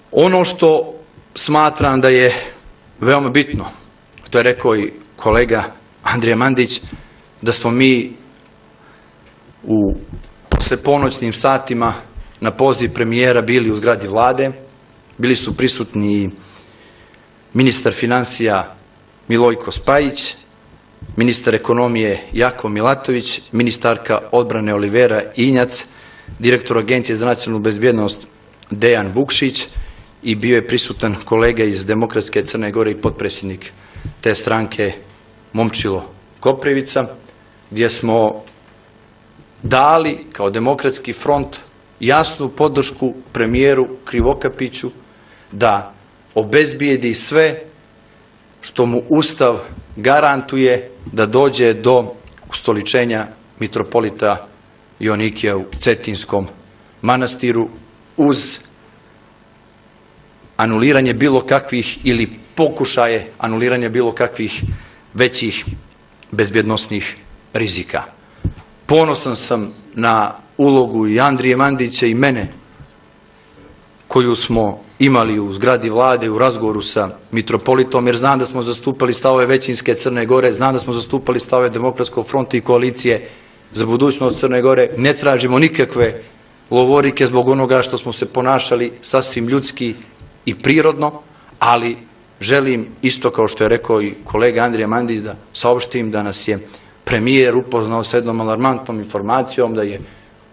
Ono što smatram da je veoma bitno, to je rekao i kolega Andrija Mandić, da smo mi u posleponoćnim satima na poziv premijera bili u zgradi vlade, bili su prisutni ministar finansija Milojko Spajić, ministar ekonomije Jakov Milatović, ministarka odbrane Olivera Injac, direktor Agencije za nacionalnu bezbjednost Dejan Vukšić i bio je prisutan kolega iz Demokratske Crne Gore i potpredsjednik te stranke Momčilo Koprivica, gdje smo dali kao Demokratski front jasnu podršku premijeru Krivokapiću da obezbijedi sve što mu Ustav garantuje da dođe do ustoličenja mitropolita Joanikija u Cetinskom manastiru uz anuliranje bilo kakvih ili pokušaje anuliranja bilo kakvih većih bezbjednosnih rizika. Ponosan sam na ulogu i Andrije Mandića i mene koju smo imali u zgradi vlade u razgovoru sa mitropolitom, jer znam da smo zastupali stavove većinske Crne Gore, znam da smo zastupali stavove Demokratskog fronta i koalicije za budućnost Crne Gore. Ne tražimo nikakve lovorike zbog onoga što smo se ponašali sasvim ljudski i prirodno, ali želim, isto kao što je rekao i kolega Andrija Mandić, da saopštim da nas je premijer upoznao s jednom alarmantnom informacijom da je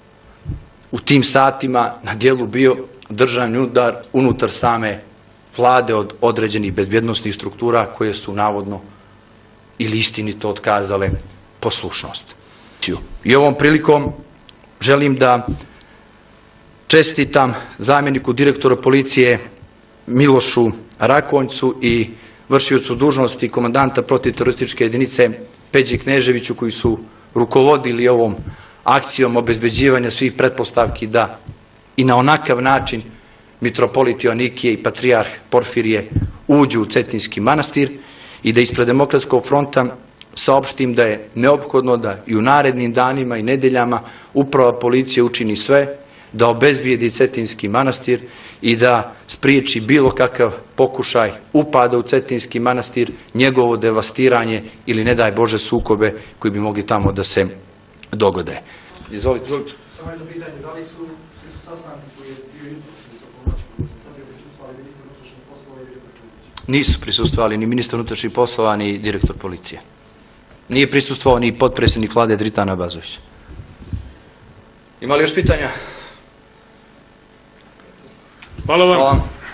u tim satima na dijelu bio državni udar unutar same vlade od određenih bezbjednosnih struktura koje su navodno ili istinito otkazale poslušnost. I ovom prilikom želim da čestitam zamjeniku direktora policije Milošu Rakonjcu i vršiocu dužnosti komandanta protivterorističke jedinice Peđi Kneževiću, koji su rukovodili ovom akcijom obezbeđivanja svih pretpostavki da i na onakav način mitropolit Joanikije i patrijarh Porfirije uđu u Cetinski manastir i da ispred Demokratskog fronta saopštim da je neophodno da i u narednim danima i nedeljama uprava policije učini sve da obezbijedi Cetinski manastir i da spriječi bilo kakav pokušaj upada u Cetinski manastir, njegovo devastiranje ili ne daj Bože sukobe koji bi mogli tamo da se dogode. Izvolite. Samo jedno pitanje, da li su sastanci koji je bio jutros koji se stavio prisustvovali ministar unutrašnjih poslova i direktor policije? Nisu prisustvovali ni ministar unutrašnjih poslova ni direktor policije. Nije prisustvovao ni potpredsjednik vlade Dritan Abazović. Ima li još pitanja? Hvala vam.